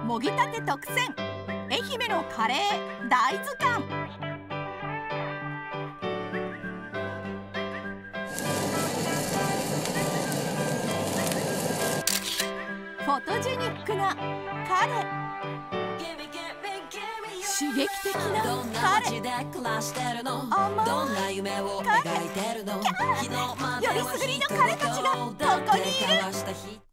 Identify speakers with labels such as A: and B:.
A: もぎたて特選愛媛のカレー大図鑑。フォトジェニックなカレー、刺激的なカレー、甘いカレー、よりすぐりのカレたちがここにいる。